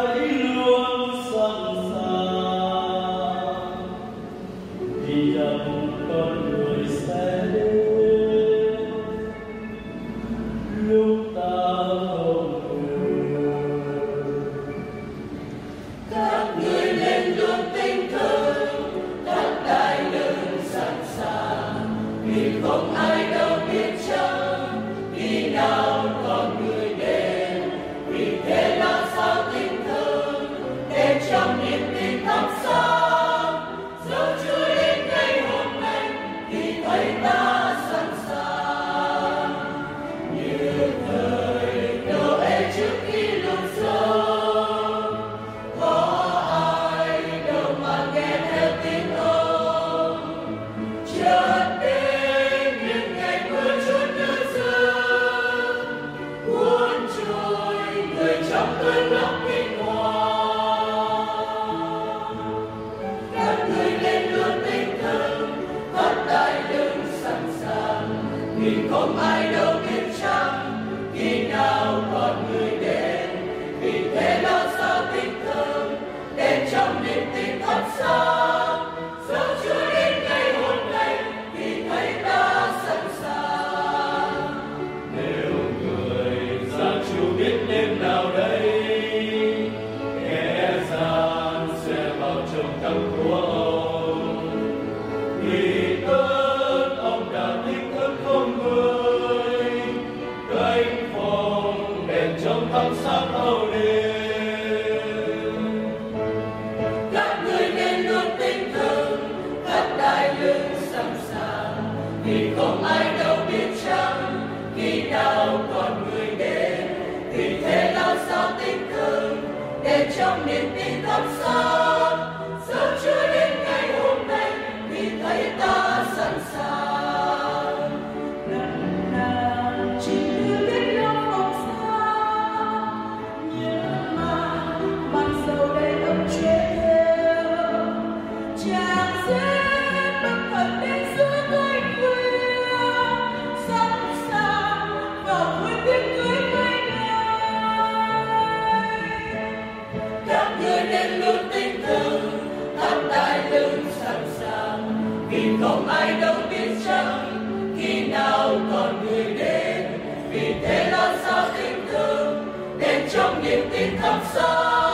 hãy luôn sẵn sàng vì rằng con người sẽ đến lúc ta không ngờ. Các ngươi nên luôn tinh thần, các đại lương sẵn sàng, vì không ai đâu biết chăng khi nào con người đến. Vì thế là sao tinh thần để trong niềm tin thắp sáng, dẫu chưa đến ngày hôm nay thì thấy ta sẵn sàng. Như thời Noe trước khi lụt sông, có ai đâu mà nghe theo tiếng ông. Chợt đến những ngày mưa chút nước rơi, cuốn trôi người trong cơn lốc kinh hoàng. Các ngươi nên luôn tinh thần, các đại lương sẵn sàng, vì không ai đâu biết chăng khi nào con người đến. Vì thế lo sao tinh thần để trong niềm tin thắp sáng, dẫu chưa đến ngày hôm nay thì thấy ta sẵn sàng. Nếu người gia chủ biết đêm nào đây kẻ gian sẽ vào trong thắng của ông, vì ơn ông đã tích thức không người cánh phòng đèn trong thắp sáng thâu đêm. Các ngươi nên luôn tinh thần, các đại lương sẵn sàng, vì không ai đâu biết chăng khi nào con người đến. Vì thế lo sao tinh thần để trong niềm tin thắp sáng, dẫu chưa đến ngày hôm nay thì thấy ta sẵn sàng. Lần nào chỉ đưa biết lo không xa, nhưng mà mặc dầu đầy ấm chế theo, chàng sẽ bất thần đến giữa tối khuya, sẵn sàng vào vui tiệc cưới ngày nay. Các ngươi nên luôn tinh thần, các đại lương sẵn sàng, vì không ai đâu biết chăng khi nào con người đến. Vì thế lo sao tinh thần để trong niềm tin thắp sáng,